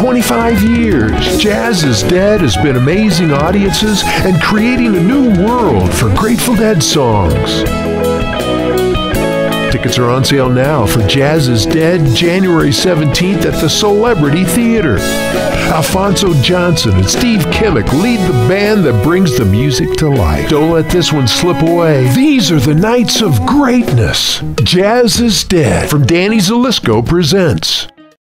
25 years, Jazz is Dead has been amazing audiences and creating a new world for Grateful Dead songs. Tickets are on sale now for Jazz is Dead, January 17th at the Celebrity Theater. Alfonso Johnson and Steve Kimmick lead the band that brings the music to life. Don't let this one slip away. These are the nights of greatness. Jazz is Dead from Danny Zalisco presents.